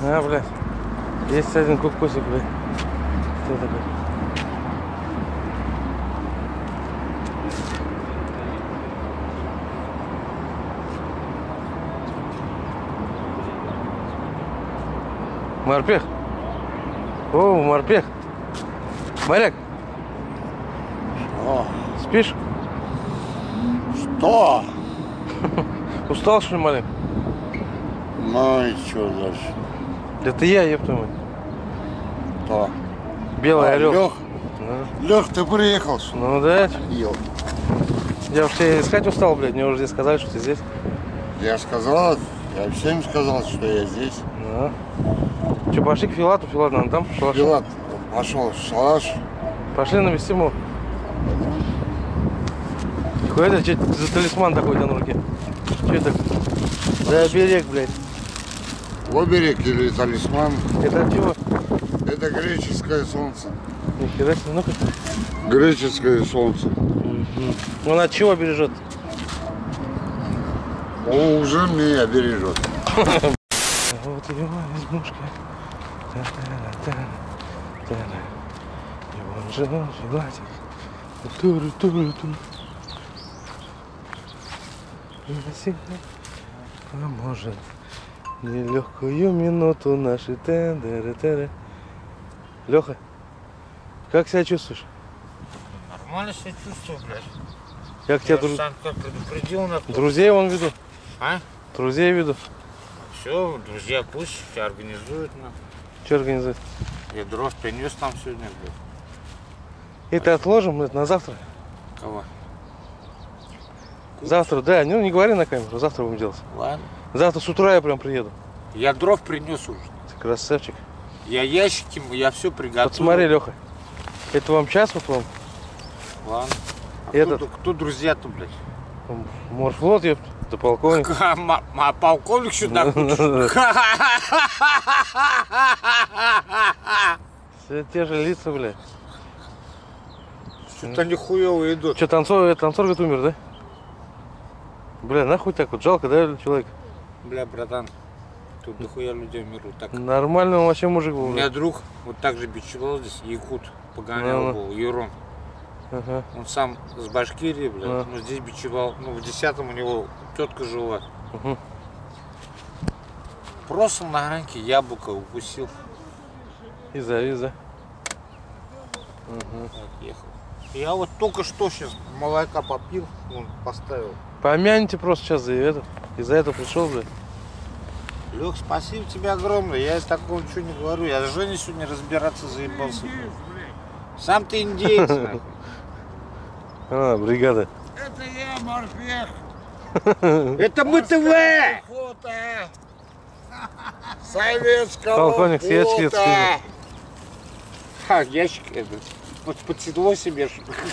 А, блядь. Есть один кукусик, блядь. Что такое? Морпех. О, морпех. Моряк. О, Спишь? что? Устал, что ли, маленько? Ну и что дальше? Это я, ёпта мать. Кто? Белый орел. Лех? Да. Лех, ты приехал, что ли? Ну да. Ел. Я уж тебя искать устал, блядь. Мне уже здесь сказали, что ты здесь. Я сказал, я всем сказал, что я здесь. Да. Че, пошли к Филату? Филат, надо там шалаш. Филат пошел в шалаш. Пошли навестим его. Нихуя это, что это за талисман такой на руке? Че это? Да, берег, блядь. Оберег или талисман. Это от чего? Это греческое солнце. Нихера себе, ну-ка. Греческое солнце. Он от чего бережет? О, уже меня бережет. Вот его избушка. И он жил в Филате. Туру-туру-туру. И навсегда поможет нелегкую минуту наши тендеры. Леха, как себя чувствуешь? Нормально себя чувствую, блядь. Как тебя Я сам как предупредил на друзей вон веду? А? Друзей веду. Все, друзья пусть все организуют на. Что организовать? Я дров принес там сегодня, блядь. Это отложим это на завтра. Кого? Завтра, да, ну не говори на камеру, завтра будем делать. Ладно. Завтра с утра я прям приеду. Я дров принес уже. Ты красавчик. Я ящики, я все приготовил. Вот смотри, Леха. Это вам час, вот вам. Ладно. А Этот. кто друзья-то, блядь? Морфлот, ёпт, да полковник. А полковник сюда хочет? Все те же лица, блядь. Что-то они хуёво идут. Че, танцор говорит, умер, да? Бля, нахуй так вот, жалко, да, человек? Бля, братан, тут дохуя людей умерут. Так. Нормально он вообще мужик был. У меня друг вот так же бичевал здесь, якут, погонял был, Юрон. Ага. Он сам с Башкирии, блядь, но здесь бичевал. Ну, в 10-м у него тетка жила. Угу. Просто на гранке яблоко укусил. Иза. Отъехал. Я вот только что сейчас молока попил, он поставил. Помяните просто сейчас из-за этого пришел, блядь. Лех, спасибо тебе огромное. Я такого ничего не говорю. Я с Женей сегодня разбираться заебался. Сам ты индеец, нахуй. А, бригада. Это я, Морпех. Это МТВ! Фото. Советского Полковник Светский. Ха, ящик этот. Под седло себе.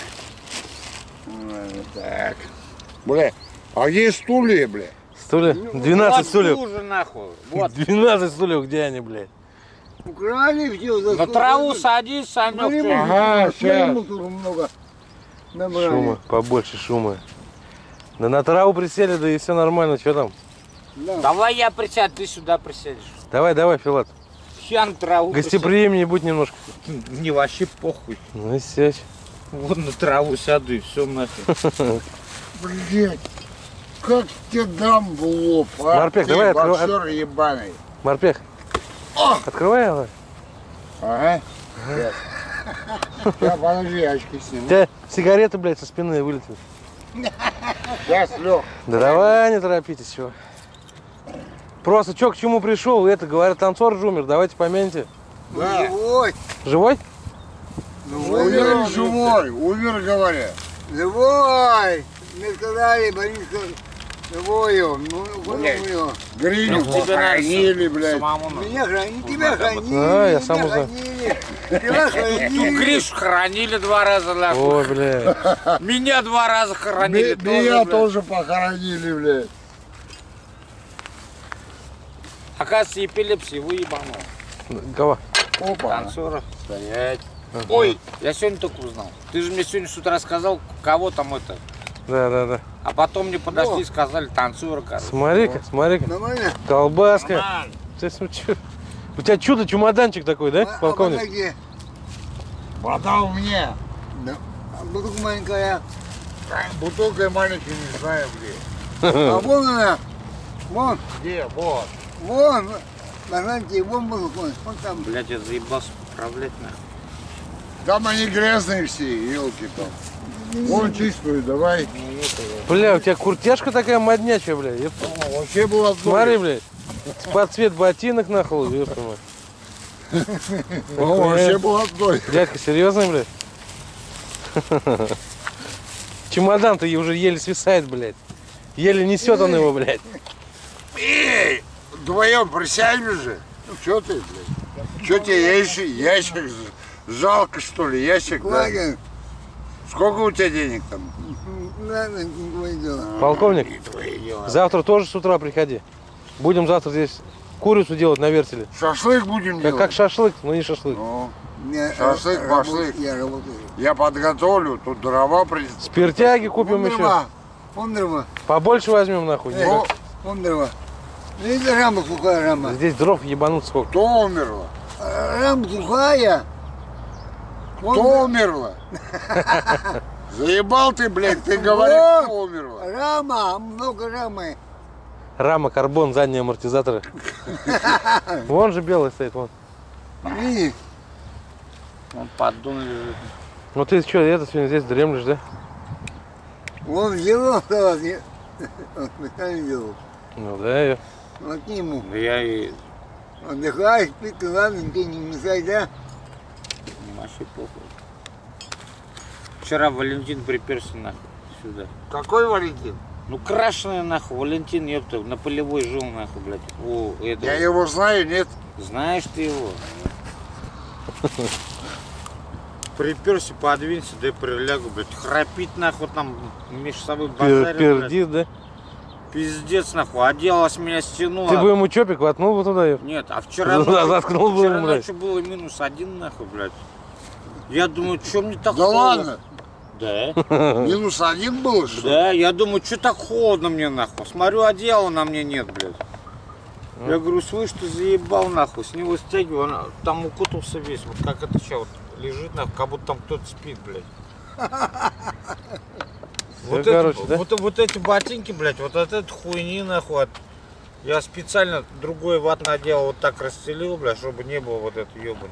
Так. Бля, а где стулья, бля? Стулья? 12 стульев. Уже нахуй. Вот. 12 стульев, где они, блядь? Украли все. На траву садись, Санек. Ага, сейчас. Много. Шума, побольше шума. Да на траву присели, да и все нормально, что там? Давай я присяду, ты сюда присядешь. Давай, Филат. Я на траву Гостеприимнее будь немножко. присяду. Не вообще похуй. Ну и сядь. Вот на траву сяду и все нахуй. Блять, как тебе дам в лоб, а? Морпех, Ты давай боксер ебаный. Морпех, открывай давай. Ага. Сейчас, подожди, очки У сниму. тебя сигареты, блядь, со спины вылетели. Сейчас, Лех. Да давай, не торопитесь, чего. Просто что, к чему пришел? Это, говорят, танцор же умер, давайте помяните. Да. Живой. Живой? Умер живой, умер, говорят. Живой. Мне сказали, Борисов, живой он. Ну, Гриню похоронили, блядь. Меня хранили, тебя хранили. А, я сам узнал. Тебя хранили. Гришу хоронили 2 раза, нахуй. Ой, блядь. Меня 2 раза хоронили. Меня тоже похоронили, блядь. Оказывается, эпилепсия выебанул. Кого? Опа. Танцора. Стоять. Ой, я сегодня только узнал. Ты же мне сегодня с утра сказал, кого там это. Да. А потом мне подошли и сказали танцора, короче. Смотри-ка. Нормально? Колбаска. Нормально. Ты что? У тебя чудо-чемоданчик такой, да, А полковник? подожди. Вода у меня. Да. А бутылка маленькая. Бутылкой маленькой не знаю где. А вон она. Вон. Где? Вот. Вон. Нажмите, вон бутылка. Вон там. Блять, я заебался управлять нахуй. Там они грязные все, елки там. Вон чистую, давай. Бля, у тебя куртяшка такая моднячая, бля. Вообще было Смотри, блядь. Под цвет ботинок нахуй, ёпта мать. вообще было одной. Дядька, серьезно, блядь? Чемодан-то уже еле свисает, блядь. Еле несет он его, блядь. Эй, вдвоем присядем же. Ну что ты, блядь? Что тебе ящик жалко, что ли? Ящик, да? Сколько у тебя денег там? Полковник, И твои дела. завтра тоже с утра приходи. Будем завтра здесь курицу делать на вертеле. Шашлык будем делать? Как шашлык, но не шашлык. Ну, шашлык, башлык. Я работаю. Я подготовлю, тут дрова придется. Спиртяги купим Вон еще. дрова. Вон дрова. Побольше возьмем, нахуй. Вон дрова. Ну это рама сухая рама. Здесь дров ебанут сколько. Кто умерла? Рама сухая. Кто умерла? Заебал ты, блядь, ты говоришь, кто умерла? Рама, много рамы. Рама, карбон, задние амортизаторы. Вон же белый стоит, вон. Видишь? Он поддон лежит. Ну ты что, это сегодня здесь дремлешь, да? Он сделал салат, он специально делал. Ну да, я. Вот к нему. Да я и Отдыхай, спи, ты ладно, ты не мешай, да? вообще похуй. Вчера Валентин приперся нахуй сюда. Какой Валентин? Ну крашеный нахуй, Валентин, ёпта, на полевой жил нахуй, блядь. О, это. Я его знаю, нет? Знаешь ты его? Приперся, подвинься, да и прилягу, блядь. Храпит нахуй там между собой базарит, блядь. Пердит, да? Пиздец нахуй, оделась меня стянула. Ты бы ему чопик воткнул бы туда, ёп. Нет, а вчера Заткнул бы вчера ему, блядь. ночью было -1 нахуй, блядь. Я думаю, что мне так Да холодно? ладно, Да. -1 было, что ли? Да, я думаю, что так холодно мне нахуй. Смотрю, одеяла на мне нет, блядь. Я говорю, слышь, ты заебал нахуй. С него стягиваю, он там укутался весь. Вот как это сейчас вот лежит нахуй, как будто там кто-то спит, блядь. Вот, короче, да? вот эти ботинки, блядь, вот от этой хуйни нахуй. Я специально другой ватный одеяло вот так расстелил, блядь, чтобы не было вот этой ёбань.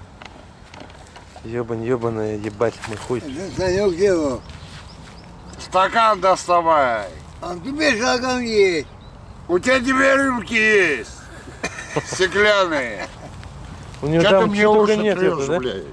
Ебаная, ебать, мой хуй. Санек делал. Стакан доставай. А тебе стакан есть. У тебя 2 рюмки есть. Стеклянные. У него Что ты там мне чего уши только нет, трешь, ёпта, да? блядь?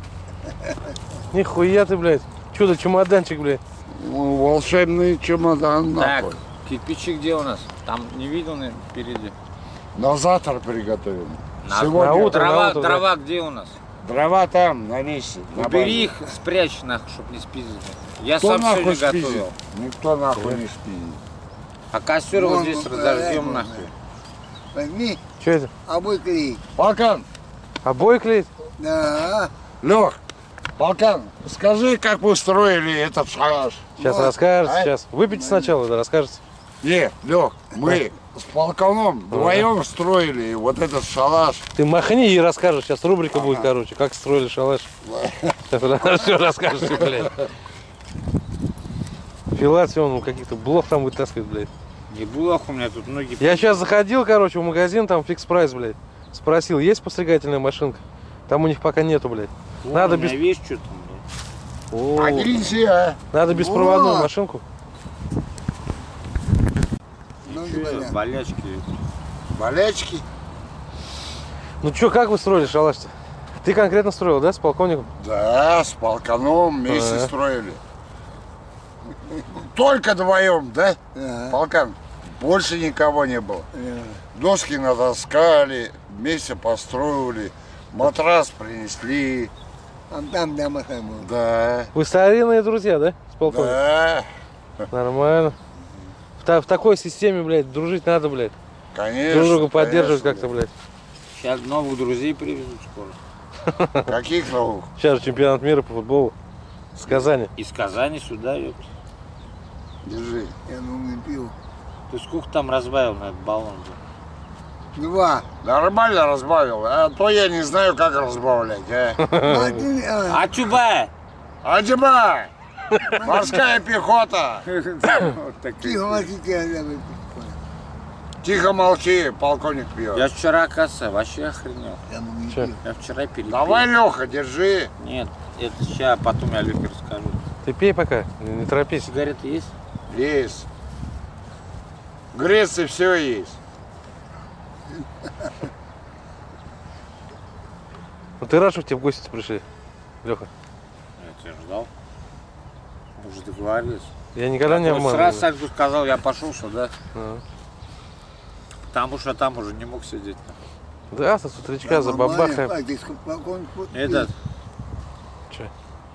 Нихуя ты, блядь. Чудо-чемоданчик, блядь. Ну, волшебный чемодан, Так, нахуй. кирпичи где у нас? Там не видел впереди. На завтра приготовим. На Сегодня утро. Дрова, утро, дрова где у нас? дрова там, на месте. на Убери базе. их, спрячь нахуй, чтоб не спиздили. Я Кто сам нахуй сегодня спиздит? готовил. Никто нахуй не спиздит. А костер вот Вон, здесь вот, разожгем вот, нахуй. Возьми, Что это? обой клей. Полкан, Обои клеить? да. Лех, Полкан, скажи, как вы строили этот шалаш? Сейчас Вот. расскажете, А? сейчас. Выпейте сначала, да расскажете. Не, Лех, мы с Полканом вдвоем строили вот этот шалаш. Ты махни и расскажешь. Сейчас рубрика будет, короче, как строили шалаш. Все расскажете, блядь. Филат, он каких-то блох там вытаскивает, блядь. Не было у меня тут ноги. Я сейчас заходил, короче, в магазин, там фикс прайс, блядь. Спросил, есть постригательная машинка? Там у них пока нету, блядь. Надо без... Весь что там, блядь. О, А нельзя. надо беспроводную Вот. машинку. Чё, болячки. Болячки. Ну чё, как вы строили шалаш-то? Ты конкретно строил, да, с полковником? Да, с Полканом вместе Ага. строили. Только вдвоем, да? Полкан, больше никого не было. Доски натаскали, вместе построили, матрас принесли. Там Да. Вы старинные друзья, да, с полковником? Да, Нормально. В такой системе, блядь, дружить надо, блядь. конечно. Друг друга поддерживать конечно. как-то, блядь. Сейчас новых друзей привезут скоро. Каких новых? Сейчас же чемпионат мира по футболу с Казани. Из Казани сюда, ёпт. Держи. Я не пил. Ты сколько там разбавил на этот баллон? 2. Нормально разбавил, а то я не знаю, как разбавлять, а. Ачубай! Аджиба! Морская пехота! Вот такие. Тихо, молчите, Тихо молчи, полковник пьет. Я вчера, оказывается, вообще охренел. я могу не Чё? пью. Я вчера перепил. Давай, Леха, держи. Нет, это сейчас, потом я Лехе расскажу. Ты пей пока, не торопись. Сигареты есть? Есть. В Греции все есть. Ну ты рад, что к тебе в гости пришли, Леха? Я тебя ждал. Мы уже договорились. Я никогда не Вот обманываю. сразу Сальку сказал, я пошел сюда. А. Потому что там уже не мог сидеть. Да, со утречка за бабахаем. Этот, Че?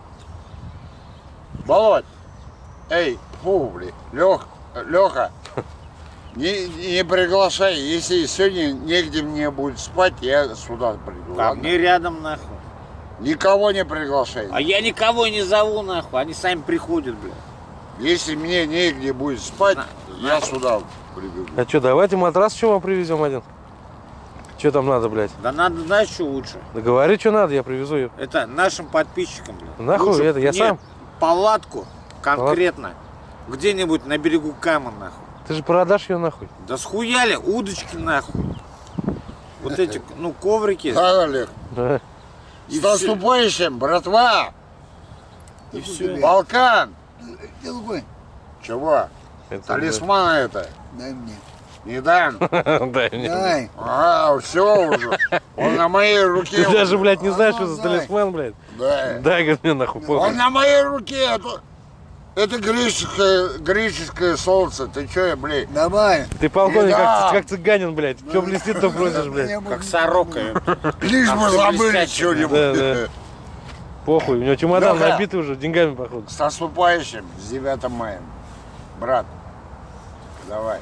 Володь, эй, фу, блин, Леха, не приглашай, если сегодня негде мне будет спать, я сюда приду. ко ладно? мне рядом нахуй. Никого не приглашай. А я никого не зову нахуй, они сами приходят, блядь. Если мне негде будет спать, я сюда прибегу. А что, давайте матрас что вам привезем один? Что там надо, блядь? Да надо, знаешь, что лучше? Да говори, что надо, я привезу ее. Это нашим подписчикам, блядь. Нахуй Лучше это, я мне сам. Палатку конкретно. Где-нибудь на берегу Камы, нахуй. Ты же продашь ее нахуй. Да схуяли удочки, нахуй. Вот эти, ну, коврики. Да, Олег, Да. с наступающим, братва! И все. Балкан! Другой, Чего? Это, Талисман это. дай мне. Не дам. блядь, дай мне. Дай. А, все уже. Он на моей руке. Ты даже, блядь, не знаешь, ну, что за дай. талисман, блядь. Да. Дай, говорит, мне нахуй, Он похуй. на моей руке. Это греческое солнце. Ты че, блядь? Давай. Ты полковник, Да. как цыганин, блядь. Что блестит, то просишь, блядь. Как сорока. Лишь А бы всё забыли блестящее, что-нибудь. Да, да. Похуй, у него чемодан Лёха. набитый уже деньгами, походу. С наступающим, с 9 мая. Брат, давай.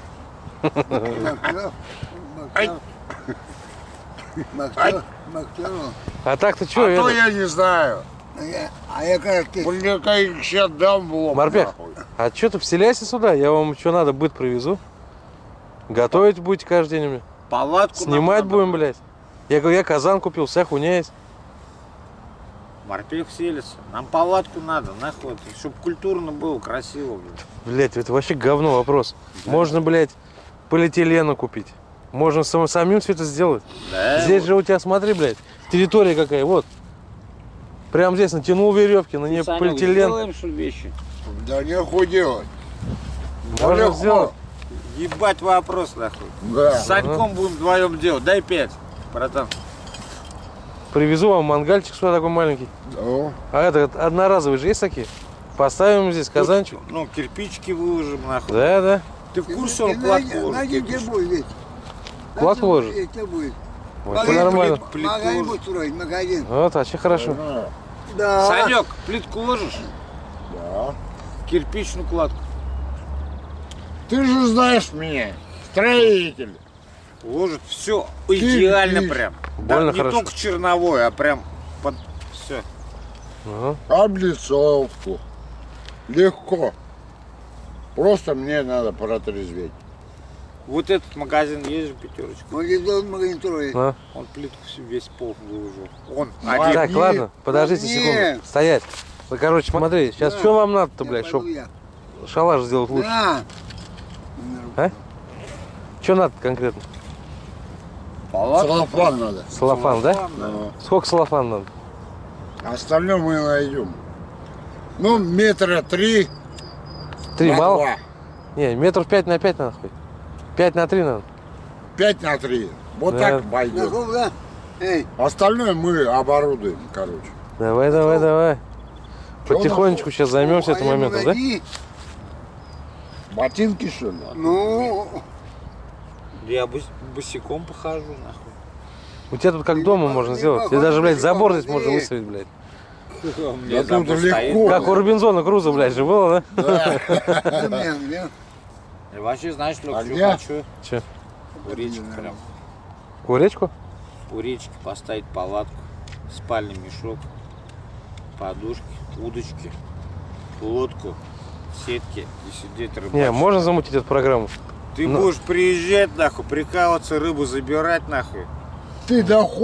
Ай. Мактер. А так-то А что, то это? я не знаю. А я как ты? Блин, как сейчас дам в лоб. Морпех, нахуй. а что ты вселяйся сюда, я вам что надо, быт привезу. Готовить будете каждый день у меня. Палатку нам Снимать надо. будем, блядь. Я говорю, я казан купил, вся хуйня есть. Морпех селится. Нам палатку надо, нахуй. Чтобы культурно было, красиво, блядь. Блядь, это вообще говно вопрос. Можно, блядь, полиэтилена купить. Можно самим все это сделать. Да, Здесь вот. же у тебя, смотри, блядь, территория какая, вот. Прям здесь натянул веревки, на ней Санёк, полиэтилен. сделаем, что ли, вещи? Да нехуй делать. Да Можно легко. сделать. Ебать вопрос, нахуй. Да. С Саньком будем вдвоем делать. Дай 5, братан. Привезу вам мангальчик сюда такой маленький. Ну, А это одноразовые же есть такие? Поставим здесь казанчик. Ну, кирпичики выложим, нахуй. Да, да. Ты в курсе, он кладку ложит? Найди, где кирпич? будет, ведь. Кладку ложит? Где будет. Вообще нормально. Магазин будет строить, магазин. Вот, вообще хорошо. Да. Санек, плитку ложишь? да. Кирпичную кладку. Ты же знаешь меня. Строитель. Ложит все идеально Кирпич. прям. Больно не хорошо. только черновой, а прям под все. Ага. Облицовку. Легко. Просто мне надо протрезветь. Вот этот магазин есть же, пятерочка. Магазин строить. А. Он плитку всю, весь пол выложил. Он Магнит. один. Так, ладно, подождите Магнит. секунду. Стоять. Вы, короче, смотри, сейчас Да. что вам надо-то, блядь, Я чтобы пойду я. шалаш сделать лучше? Да. Что надо конкретно? Палатку. Целлофан надо. Салафан, да? Да. Сколько салафан надо? Остальное мы найдем. Ну, метра 3. 3 мало? Не, метров 5 на 5 надо хоть. 5 на 3 надо. 5 на 3. Вот Да. так На пойдет. ком, да? Эй, Остальное мы оборудуем, короче. Давай, давай, давай. Чё Потихонечку сейчас займемся а этим ему моментом, да? найди. Ботинки, что ли? Ну, Я босиком похожу, нахуй. У тебя тут как дома можно сделать. Тебе даже, блядь, забор здесь можно выставить, блядь. У меня Да тут забор стоит. легко. Как у Робинзона Круза, блядь, же было, да? где? И вообще, знаешь, А что где? хочу? Че? У речки прям. У речку? У речки поставить палатку, спальный мешок, подушки, удочки, лодку, сетки и сидеть рыбачить. Не, можно замутить эту программу? Ты будешь приезжать, нахуй, прикалываться, рыбу забирать, нахуй. Ты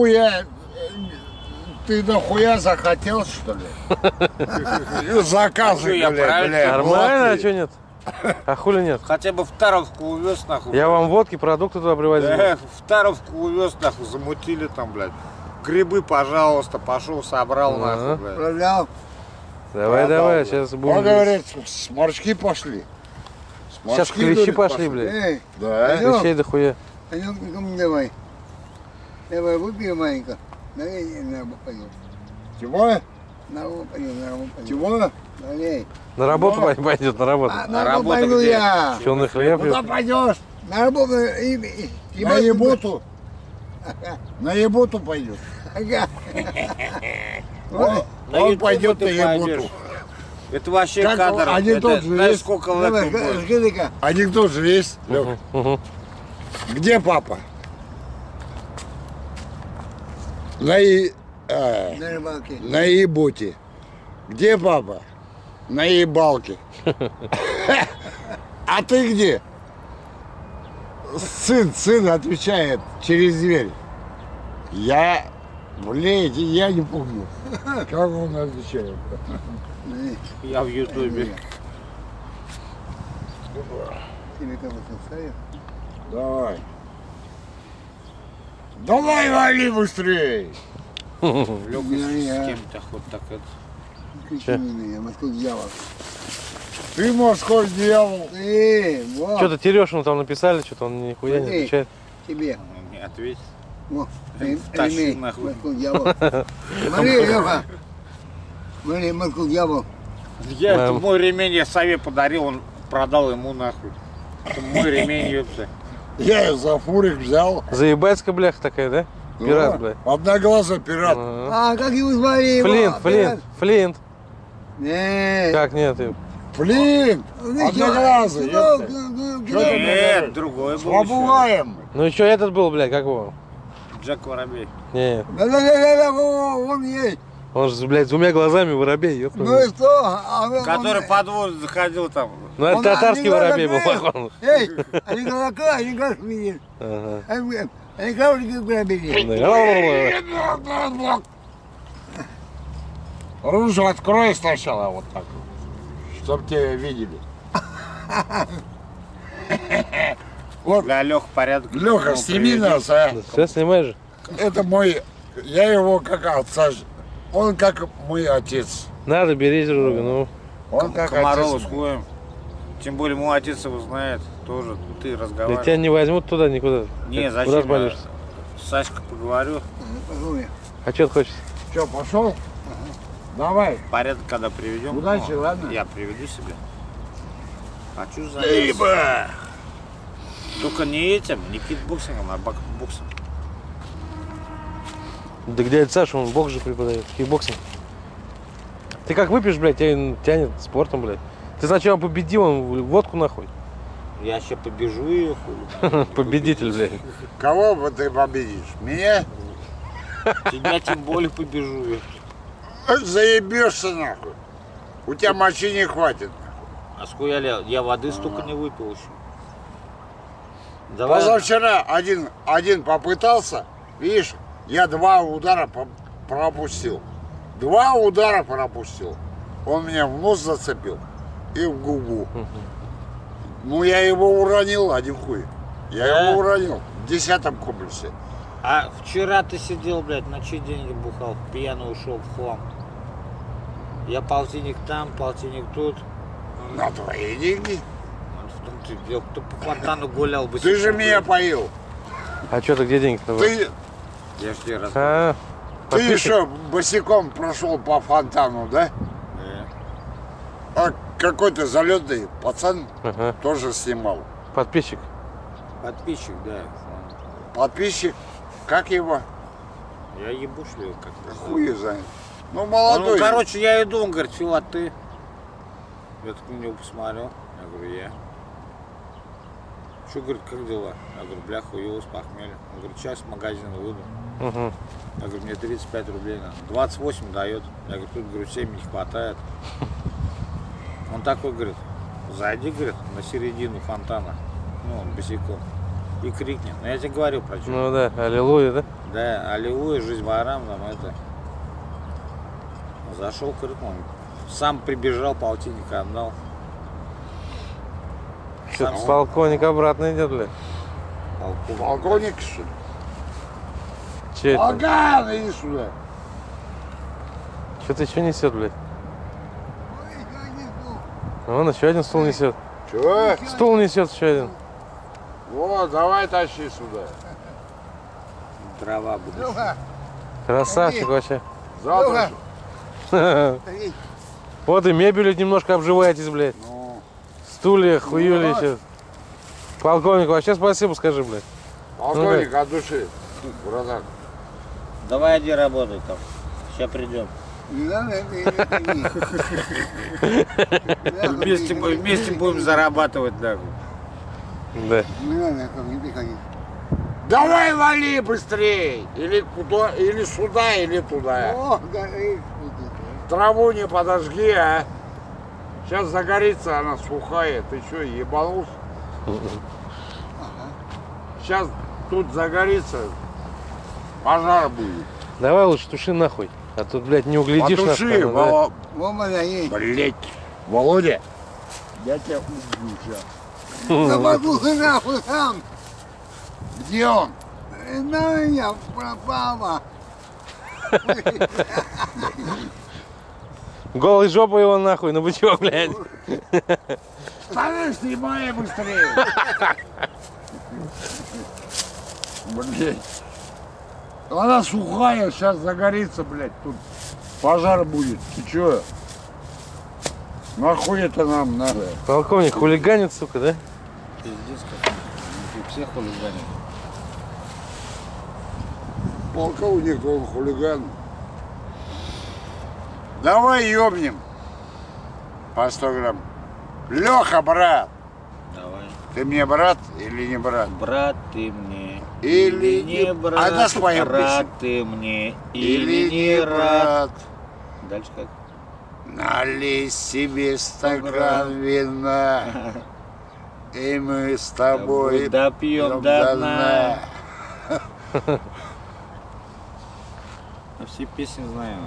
дохуя захотел, что ли? Заказы, Я правильно? блядь. Нормально, а Латвии. что нет? А хули нет? Хотя бы в Таровку увез, нахуй. Я вам водки, продукты туда привозил. В Таровку увез, нахуй, замутили там, блядь. Грибы, пожалуйста, пошел, собрал, нахуй, блядь. Продал. Давай, давай, сейчас Он будем. говорит, сморчки пошли. Сейчас Сморчки, клещи говорит, пошли, блядь. Эй, Да. пойдем. Клещей дохуя. Пойдем ко мне давай. Давай, выпьем маленько. Налей, на работу пойдем. Чего? На работу пойдем, на работу пойдем. Чего? Налей. На работу пойдет, на работу. На работу работа пойду где? я. Черный хлеб. Куда пойдешь? На работу На еботу? На еботу пойдет. Ага. На Он YouTube пойдет на ты еботу. пойдешь. Это вообще Как кадр. анекдот Это, же знаешь, есть? сколько в Давай, этом будет? скажи-ка. Анекдот же есть, Лёх. Мгм. Где папа? На рыбалке. еботе. Где папа? На ебалке. А ты где? Сын отвечает через дверь. Я не помню. Как он отвечает? Я в Ютубе. Тебе кого-то ставил? Давай. Давай, вали быстрее. Лёха Я. с кем-то хоть так это. Кричи на меня, Москва дьявол. Ты морской дьявол. Вот. Что-то Терешину там написали, что-то он нихуя не Эй. отвечает. Тебе. Не ответь. Во, Тащи ремень, нахуй. Москва дьявол. Смотри, Леха. Смотри, Москва дьявол. Я Мам. мой ремень я Саве подарил, он продал ему нахуй. Это мой ремень, ёпта. Я ее за фурик взял. Заебальская бляха такая, да? Пират, блядь. Одноглазый пират. Ага. Как его звали? Флинт. Нет. Как нет? Блин, одноглазый. ёпта. Нет, другой был еще. Побываем. Ну и что этот был, блядь, как его? Джек Воробей. Не, Да-да-да, он есть. он же, блядь, с двумя глазами воробей, ёпта. Ну и что? Который под воду заходил там. Ну это он татарский один воробей был, глаз походу. Эй, они глаза, они глаз видят. Ага. Они глазки грабили. Да. Ружу открой сначала вот так, чтоб тебя видели. Вот, Для Лех порядок. Леха, Ну, сними приведи. нас, а. Все снимаешь же? Это мой, я его как отца, он как мой отец. Надо, бери друга, ну. Он как Комарова отец. сходим. Тем более мой отец его знает. Тоже ты Да разговариваешь. тебя не возьмут туда никуда. Не, Куда зачем? ты пойдешь? С Сашкой поговорю. А что ты хочешь? Что, пошел? Давай. Порядок, когда приведем. Удачи, ну, ладно? Я приведу себе. Хочу заняться. Только не этим, не кикбоксингом, а боксом. Да где это Саша, он бокс же преподает, кикбоксинг. Ты как выпьешь, блядь, тебя тянет спортом, блядь. Ты сначала победил, он водку нахуй. Я сейчас побежу ее, хули. Победитель, блядь. Кого бы ты победишь? Меня? Тебя тем более побежу ее. Заебешься нахуй. У тебя мочи не хватит. А сколько я воды столько не выпил еще. Давай. Позавчера один попытался, видишь, я 2 удара пропустил. 2 удара пропустил. Он меня в нос зацепил и в губу. Ну я его уронил, один хуй. Я его уронил в 10-м комплексе. А вчера ты сидел, блядь, на чьи деньги бухал, пьяный ушел в хлам. Я полтинник там, полтинник тут. На твои деньги. В том ты дело, кто по фонтану гулял бы. Ты же меня поил. А что ты где деньги-то? Ты Я ж тебе А, Ты подписчик? еще босиком прошел по фонтану, да? А какой-то залетный пацан Ага. тоже снимал. Подписчик. Подписчик, да. Подписчик, как его? Я ебушлю как-то. Хуй знает. Ну, Он, молодой. короче, я иду, он говорит, Фил, а ты? Я так на него посмотрел. Я говорю, я. Что, говорит, как дела? Я говорю, бля, хуёво с похмелья. Он говорит, сейчас в магазин выйду. Угу. Я говорю, мне 35 рублей надо. 28 дает. Я говорю, тут, говорю, 7 не хватает. Он такой, говорит, зайди, говорит, на середину фонтана. ну, он босиком, и крикнет. Ну, я тебе говорю про что. Ну да, аллилуйя, да? Да, аллилуйя, жизнь ворам, там это. Зашел, крикнул. Сам прибежал, полтинника отдал. Что-то полковник обратно идет, блядь. Полковник, что ли? Че это? Полкан, иди сюда. Что-то еще несет, блядь? Вон еще один стул несет. Чего? Стул несет еще один. Вот, давай тащи сюда. Дрова будет. Леха, Красавчик вообще. Завтра. смотри. Вот и мебелью немножко обживаетесь, блядь. Ну, Стулья, хуюли еще. Полковник, вообще спасибо скажи, блядь. полковник, от души. Братан. Давай иди работай там. Сейчас придем. Не надо это не Вместе будем зарабатывать, да. Да. Не надо ко мне приходить. Давай вали быстрей. Или куда, или сюда, или туда. О, горит. Траву не подожги, а. Сейчас загорится, она сухая. Ты что, ебанулся? Сейчас тут загорится, пожар будет. Давай лучше туши нахуй. А тут, блядь, не углядишь нас. Потуши, там, да. Вова, есть. Блять, Володя, я тебя убью сейчас. Да послушай нахуй сам. Где он? На меня пропала. Голой жопой его нахуй, ну вы чё, блядь? Вставай, снимай быстрее. Блять. Она сухая, сейчас загорится, блядь, тут пожар будет. Ты чё? Нахуй это нам надо? Полковник хулиганит, сука, да? Пиздец как. Всех хулиганят. Полковник, он хулиган. Давай ёбнем. По 100 грамм. Леха, брат. Давай. Ты мне брат или не брат? Брат ты мне. Или не- брат. А да, споем брат песню. ты мне. Или не брат? Дальше как? Налей себе стакан вина, и мы с тобой Допьем до дна. А все песни знаем.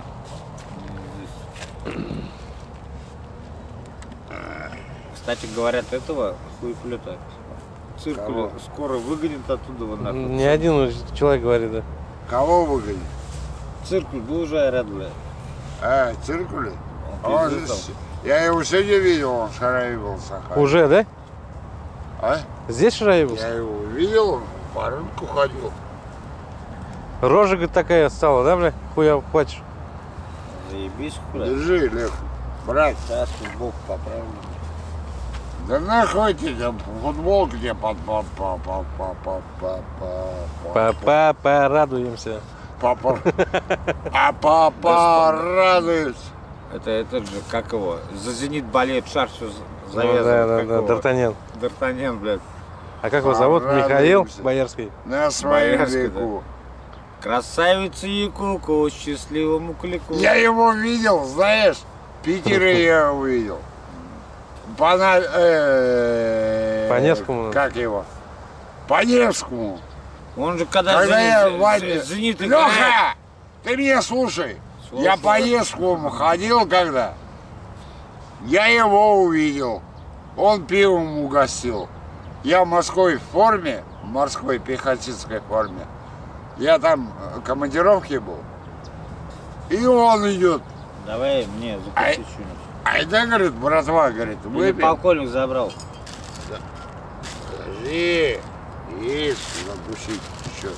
Кстати, говорят, этого хуеплета циркуля Кого? скоро выгонят оттуда вот нахуй. Не один уже человек говорит, да. Кого выгонят? Циркуль был уже айрат, бля. А, циркули? Он пиздец там. Я его сегодня видел, он шараивался. Уже, да? А? Здесь шраебус? Я его видел, он по рынку ходил. Рожа, говорит, такая стала, да, бля? Хуя хватишь. Заебись, хуя. Держи, Лех, брат. Сейчас футболку поправлю. Да нахуй тебе футболку тебе Папа, порадуемся. папа. А папа радуется. Это этот же, как его, за «Зенит» болеет, шар все Ну, завязан. да, как да, его? Д'Артаньян. Д'Артаньян, блядь. А как его зовут? Михаил Порадуемся. Боярский. На своем Боярский, веку. Красавица Якуку, счастливому клику. Я его видел, знаешь, в Питере я его видел. По Невскому? Как его? По Невскому. Он же когда, Когда я «Зенит», Ваня... «Зенит» играет, Леха, ты меня слушай. Слушаю. Я по Невскому ходил когда. Я его увидел. Он пивом угостил. Я в морской форме, в морской пехотинской форме. Я там в командировке был. И он идет. Давай мне закупи что-нибудь. Айда, говорит, братва, говорит, Или выпьем. полковник забрал. Подожди. Есть, закусить еще.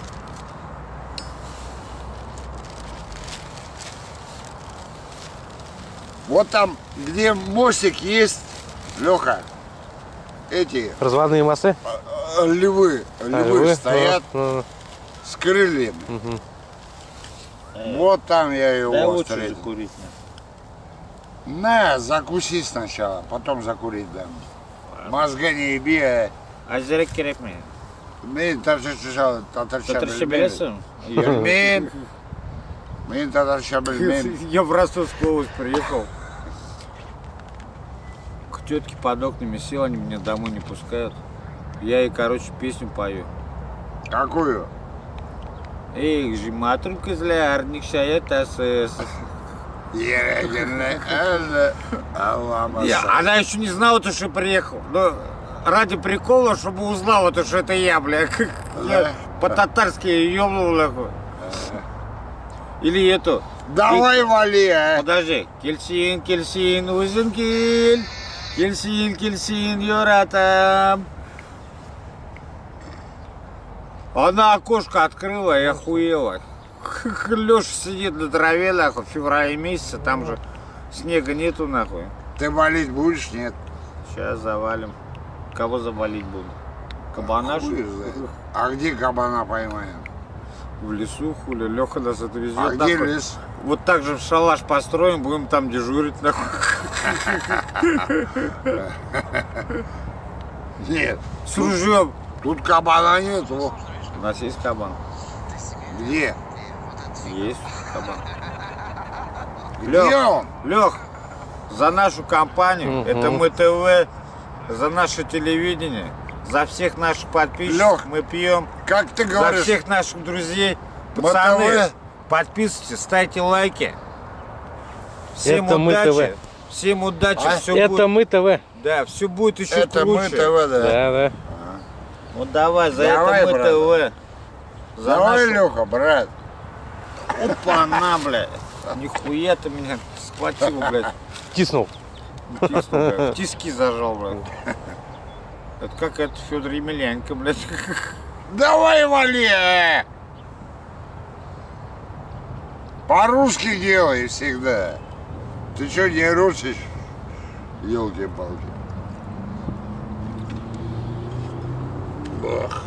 Вот там, где мостик есть, Леха, эти Разводные мосты? львы, львы стоят Ну, с крыльями. мгм. Вот там я Дай его лучше встретил. закурить. На, закуси сначала, потом закурить дам. Мозга не еби, а Азерек керек мне. мен татарша Татарша білмеймін. бересің? Білмеймін. Мен татарша білмеймін. Я в Ростовскую область приехал. К тетке под окнами сел, они меня домой не пускают. Я ей, короче, песню пою. Какую? Эх, жиматру козлярник, шаятасы. Она еще не знала, то, что я приехал. Но ради прикола, чтобы узнала, то, что это я, бля. Я по-татарски ёбнул, нахуй. Или эту. Давай вали, а. Подожди. Кельсин, кельсин, узин киль. Кельсин, кельсин, юратам. Она окошко открыла и охуела. Леша сидит на траве, нахуй, в феврале месяце, там же снега нету, нахуй. Ты валить будешь, нет? Сейчас завалим. Кого завалить буду? Кабана, что ли? А где кабана поймаем? В лесу, хули. Леха нас отвезет. А где лес? Вот так же в шалаш построим, будем там дежурить, нахуй. Нет. С ружьем. Тут кабана нету. У нас есть кабан. Где? Есть кабан. Где он? Лех, за нашу компанию, это мы ТВ, за наше телевидение, за всех наших подписчиков Лех, мы пьем, как ты за говоришь? всех наших друзей. Пацаны, ТВ? подписывайтесь, ставьте лайки. Всем Это мы удачи. ТВ. Всем удачи, А? все Это будет. мы ТВ. Да, все будет еще Это мы круче. ТВ, да. Да, да. Вот давай, за Давай, это мы брат. ТВ. За Давай, нашу- Леха, брат. Опа-на, блядь. Нихуя ты меня схватил, блядь. Тиснул. Тиснул, блядь. Тиски зажал, блядь. Это как это Федор Емельяненко, блядь. Давай вали, а. По-русски делай всегда. Ты что, не русишь? Ёлки-палки. Ох.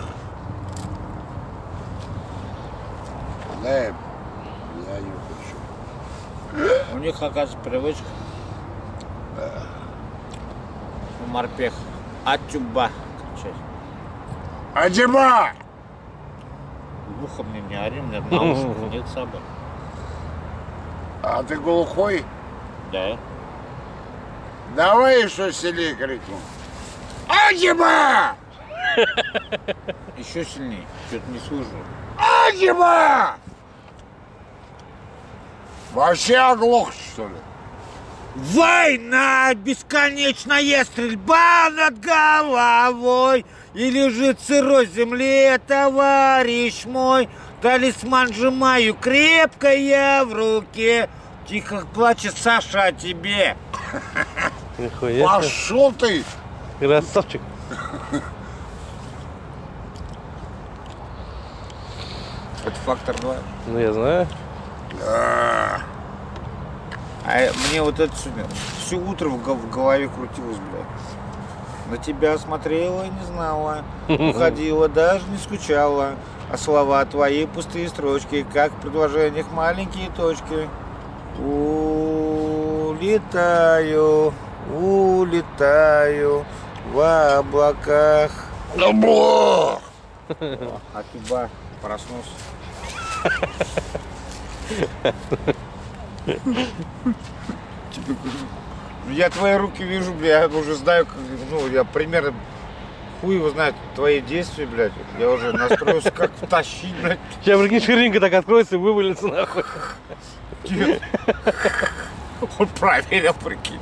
Да, я не хочу. У них, оказывается, привычка. У морпех. Атюба кричать. Аджиба! В ухо мне не ори, у меня наушников нет с собой. А ты глухой? Да. Давай еще сильнее крикну. Аджиба! Еще сильнее. Что-то не слышу. Аджиба! Вообще оглох, что ли? Война, бесконечная стрельба над головой, и лежит в сырой земле товарищ мой. Талисман сжимаю крепко я в руке. Тихо плачет Саша о тебе. Нихуя себе. Пошел ты! Красавчик. Это фактор 2. Ну я знаю. Да. А мне вот это сегодня все утро в голове крутилось, блядь. На тебя смотрела, не знала, уходила, даже не скучала. А слова твои пустые строчки, как в предложениях маленькие точки. Улетаю, улетаю в облаках. Да бог! А тебя проснулся. Я твои руки вижу, бля, я уже знаю, ну, я примерно хуй его знает твои действия, блядь. Я уже настроился, как втащить, блядь. Сейчас, прикинь, ширинка так откроется и вывалится нахуй. Он проверил, прикинь.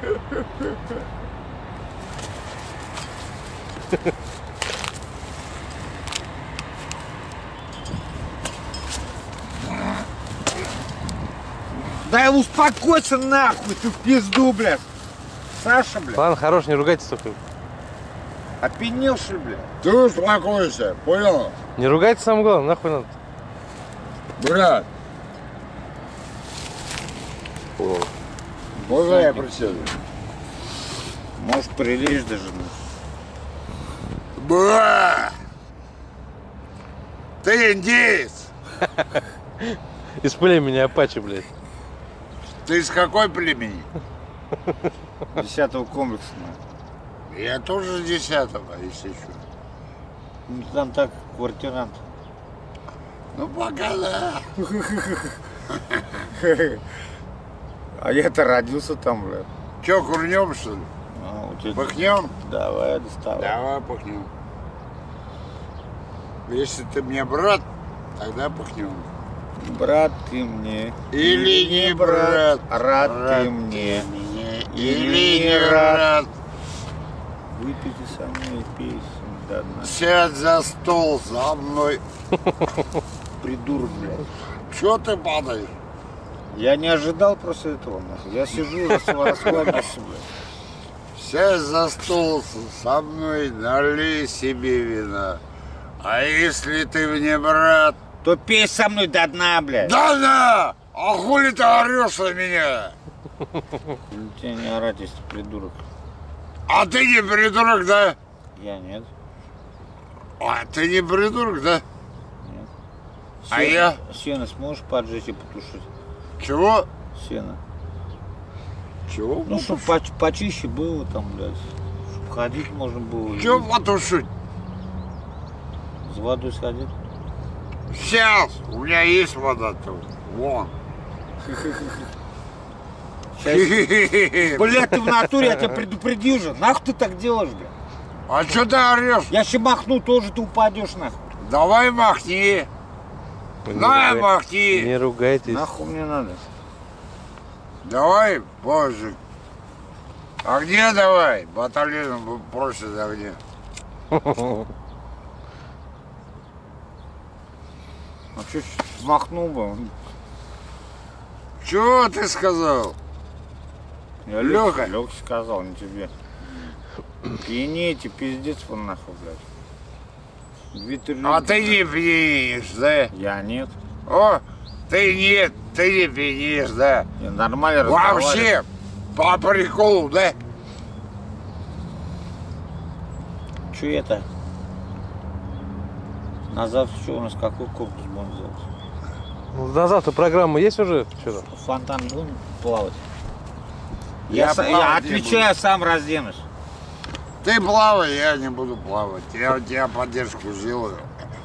Да успокойся нахуй, ты в пизду, блядь. Саша, блядь. Ладно, хорош, не ругайтесь только. Опьянел, что ли, блядь? Ты успокойся, понял? Не ругайтесь, самое главное, нахуй надо. Брат. Можно я присяду? Может, прилечь даже. Бра! Ты индеец! Из племени Апачи, блядь. Ты из какой племени? 10-го комплекса. Я тоже с 10-го, если что. Ну, там так, квартирант. Ну пока да. А я-то родился там, блядь. Че, курнем что ли? А, у тебя... Пыхнем? Давай, доставай. Давай пыхнем. Если ты мне брат, тогда пахнем. Брат ты мне. Или не брат. Рад ты мне. Или не рад. Выпейте со мной песню до дна. Сядь за стол за мной. Придурок, блядь. Чё ты падаешь? Я не ожидал просто этого, нахуй. Я сижу, расслабился, блядь. Сядь за стол со мной, налей себе вина. А если ты мне брат? То пей со мной до дна, блядь. Да-да! А хули ты орешь на меня? Тебе не орать, если ты придурок. А ты не придурок, да? Я нет. А ты не придурок, да? Нет. А я? Сено сможешь поджечь и потушить? Чего? Сено. Чего? Ну, чтоб почище было там, блядь. Чтоб ходить можно было. Чего потушить? С водой сходить. Сейчас! У меня есть вода тут. Вон. Блядь, ты в натуре, я тебя предупредил же. Нахуй ты так делаешь, блядь? А что ты орешь? Я ще махну, тоже ты упадешь, нахуй. Давай махни. Давай махни. Не ругайтесь. Нахуй мне надо. Давай, позже. А где давай? Батальон просит огня. А что махнул бы? Чего ты сказал? Я Лёха. Лёха сказал, не тебе. Пьянете, пиздец, вон нахуй, блядь. Витер А ты не пьянишь, да? Я нет. О, ты нет, ты не пьянишь, да? Я нормально разговариваю. Вообще, по приколу, да? Что это? На завтра что у нас, какой корпус будем делать? Ну, на завтра программа есть уже? Что-то? В фонтан будем плавать? Я Я плавать не отвечаю, сам разденусь. Ты плавай, я не буду плавать. Я у тебя поддержку сделаю.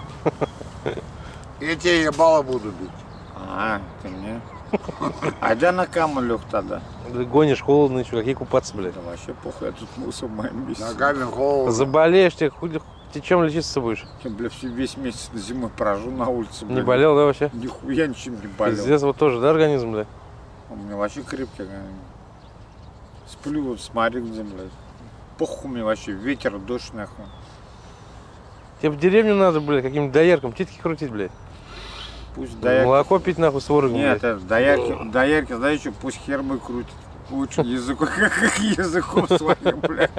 Я тебе ебало буду бить. А, ты мне? А да на каму лег тогда. Ты гонишь, холодно еще, какие купаться, блядь. Да вообще похуй, я тут мусор в моем месте. Ногами холодно. Заболеешь, ты чем лечиться будешь? Я, бля, весь месяц зимой прожу на улице, бля. Не болел, да, вообще? Нихуя ничем не болел. Пиздец, вот тоже, да, организм, блядь? У меня вообще крепкий организм. Сплю, вот смотрю, где, блядь. Похуй мне вообще, ветер, дождь, нахуй. Тебе в деревню надо, блядь, каким-нибудь доярком титки крутить, блядь. Пусть доярки... Молоко пить, нахуй, с ворогом, Нет, блядь. это доярки, знаешь что, пусть хермы крутит. Лучше языком своим, блядь.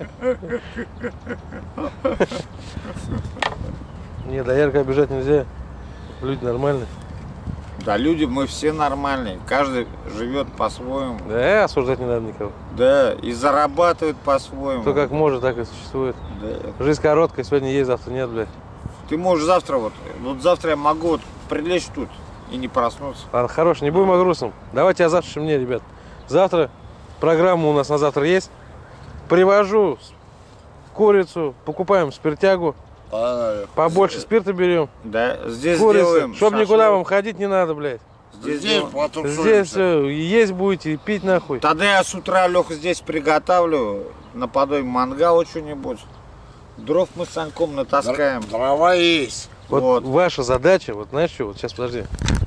Не, доярка обижать нельзя. Люди нормальные. Да, люди, мы все нормальные. Каждый живет по-своему. Да, осуждать не надо никого. Да, и зарабатывает по-своему. Кто как может, так и существует. Да. Жизнь короткая, сегодня есть, завтра нет, блядь. Ты можешь завтра вот завтра я могу вот прилечь тут и не проснуться. Ладно, хорош, не будем о грустном. Давайте о завтрашнем мне, ребят. Завтра программа у нас на завтра есть. Привожу курицу, покупаем спиртягу. Побольше спирта берем. Да, здесь Курицу. сделаем Чтоб шашлык. никуда вам ходить не надо, блядь. Здесь Здесь сделаем. потусуемся. Здесь все, есть будете, и пить нахуй. Тогда я с утра, Леха, здесь приготовлю наподобие мангала что-нибудь. Дров мы с Саньком натаскаем. Дрова есть. Вот, Вот. ваша задача, вот знаешь что, вот сейчас подожди.